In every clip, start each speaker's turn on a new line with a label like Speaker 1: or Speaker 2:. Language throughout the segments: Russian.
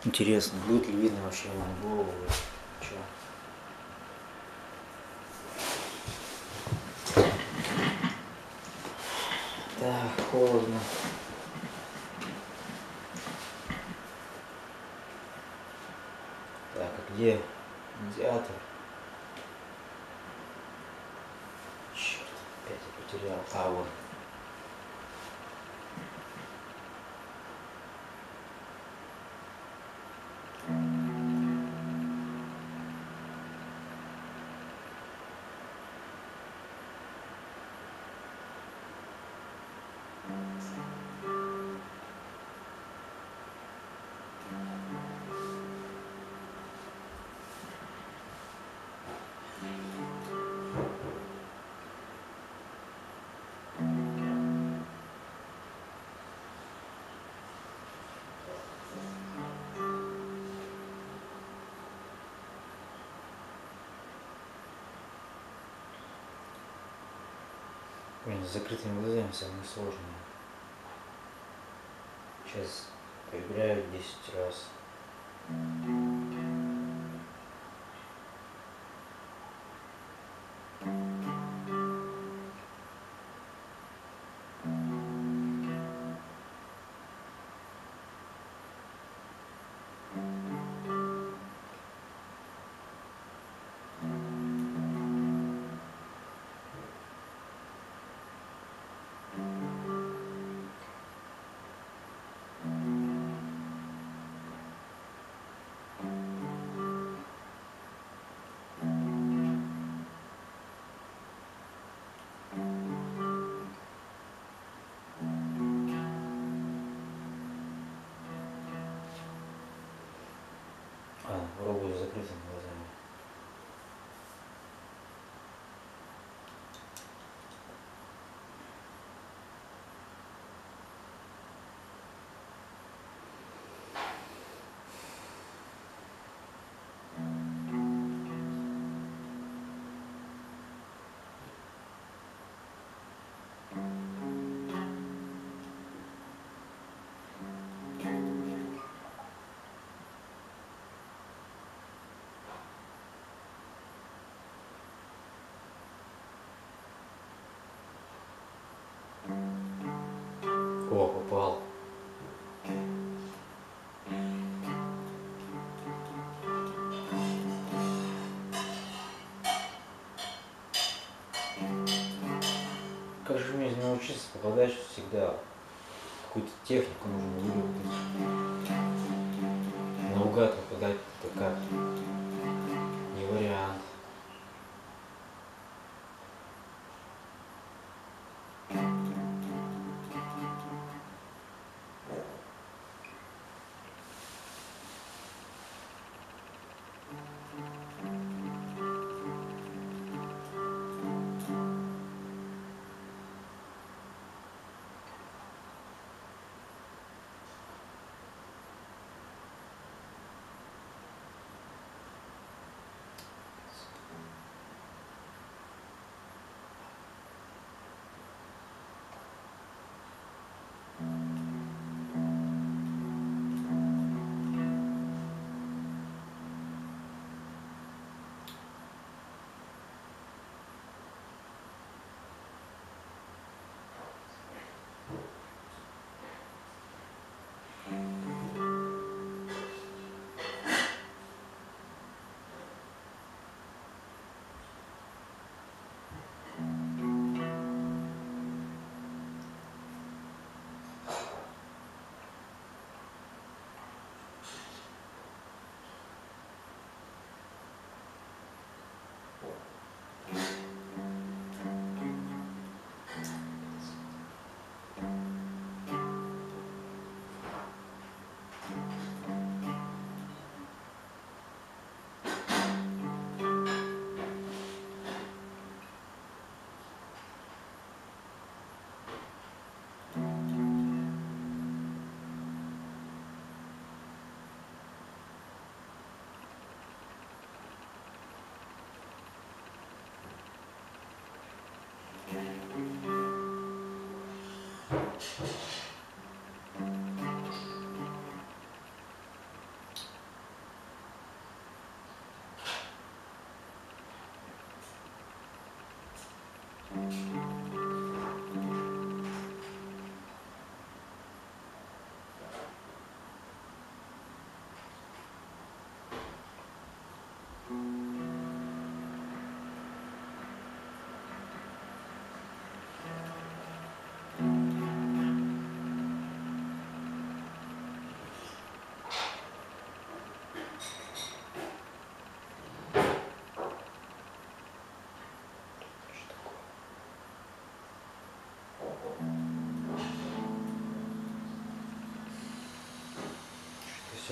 Speaker 1: Интересно, будет ли видно вообще мою голову? Чё? Так, холодно. Так, а где медиатор? Черт, опять я потерял. А, вот. Блин, с закрытыми глазами самое сложное. Сейчас поиграю 10 раз. Пробую с закрытыми глазами. О, попал. Как же мне научиться попадать всегда? Какую-то технику нужно выработать. Наугад попадать это как? Не вариант.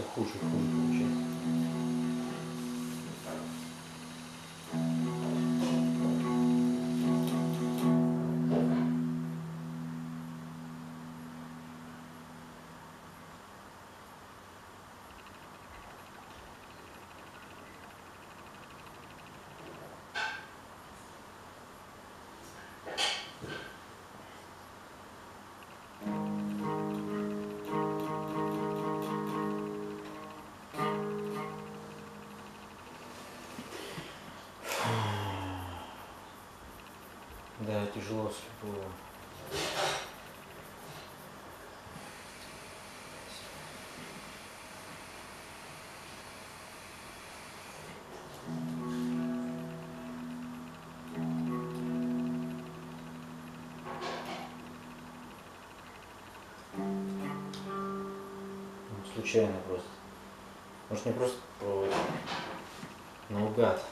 Speaker 1: все хуже и хуже получается. Да, тяжело с любого. Случайно просто. Может, не просто наугад.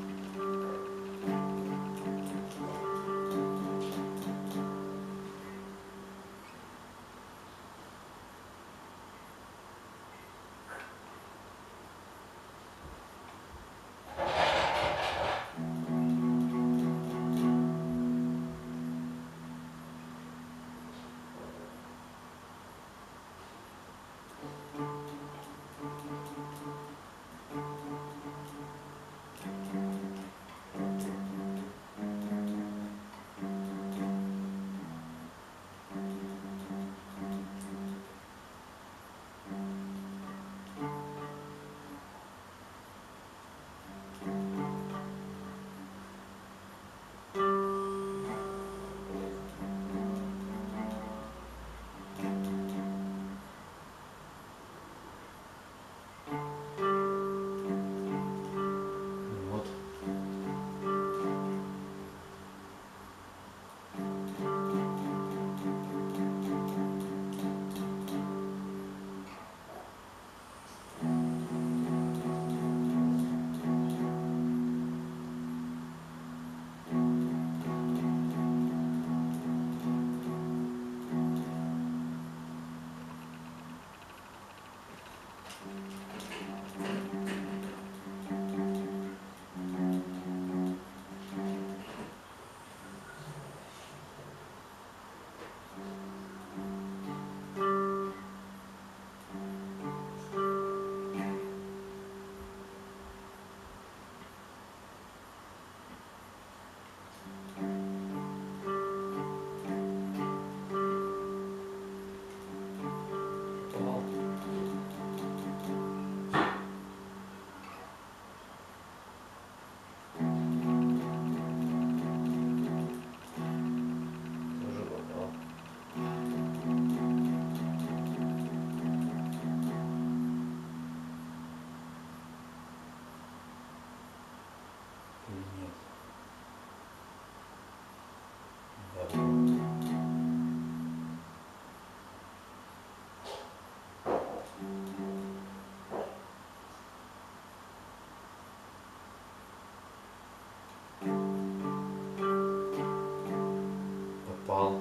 Speaker 1: Попал.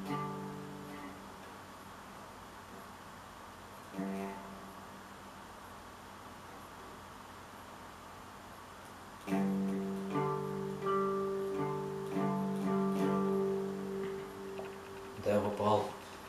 Speaker 1: Да, попал.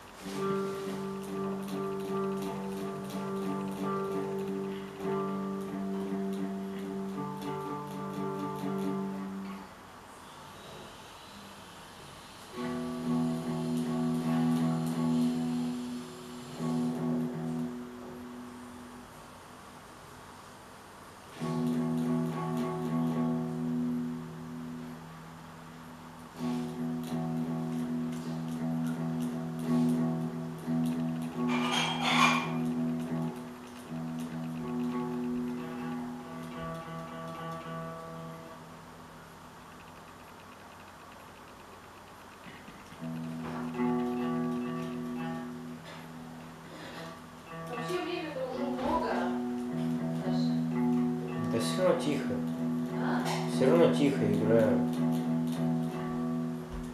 Speaker 1: Все равно тихо. Все равно тихо играю.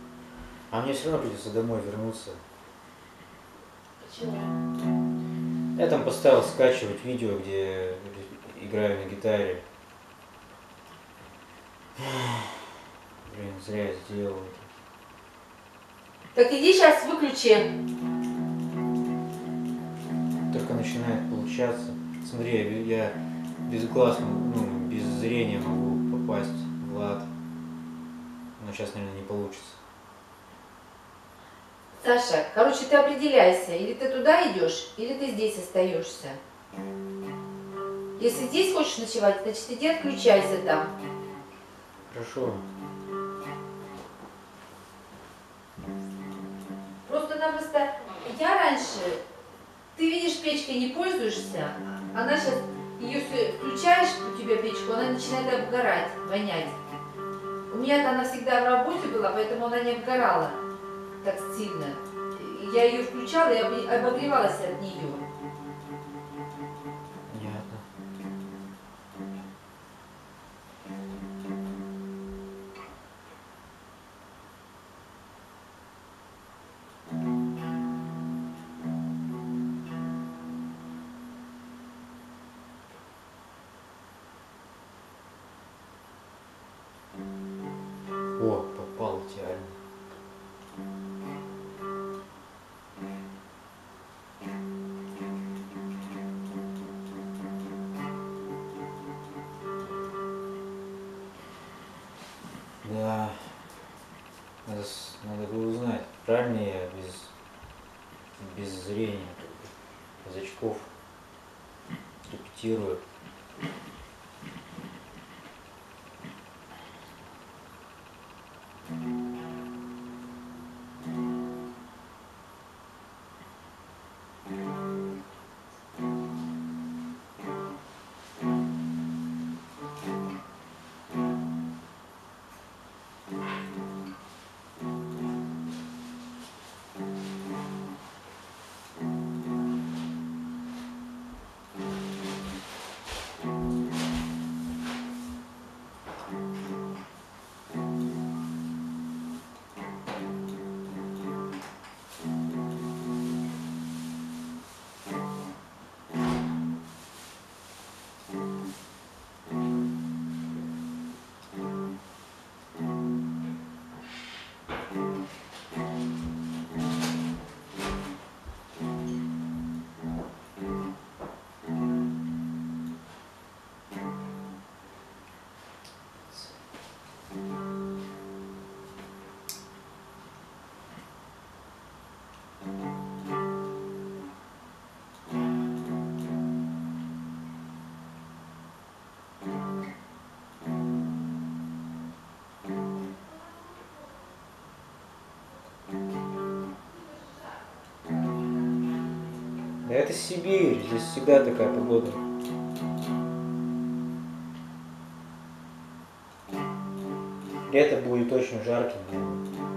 Speaker 1: А мне все равно придется домой вернуться.
Speaker 2: Почему?
Speaker 1: Я там поставил скачивать видео, где играю на гитаре. Блин, зря я сделал это.
Speaker 2: Так иди сейчас выключи.
Speaker 1: Только начинает получаться. Смотри, я без глаз, ну, без зрения могу попасть в лад. Но сейчас, наверное, не получится.
Speaker 2: Саша, короче, ты определяйся. Или ты туда идешь, или ты здесь остаешься. Если здесь хочешь ночевать, значит иди отключайся там.
Speaker 1: Хорошо.
Speaker 2: Просто-напросто я раньше, ты видишь, печкой не пользуешься, она сейчас, ее все включаешь, у тебя печку, она начинает обгорать, вонять. У меня-то она всегда в работе была, поэтому она не обгорала так сильно. Я ее включала и обогревалась от нее.
Speaker 1: Понятно. О, попал идеально. Да, надо было узнать, правильно я без зрения, без очков репетирую. Да это Сибирь, здесь всегда такая погода. Лето будет очень жарким, наверное.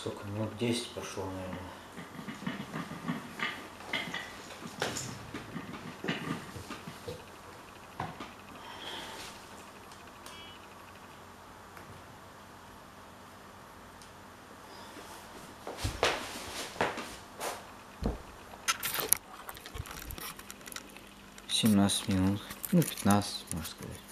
Speaker 1: Сколько? Минут 10 прошло, наверное. Минут, ну 15, можно сказать.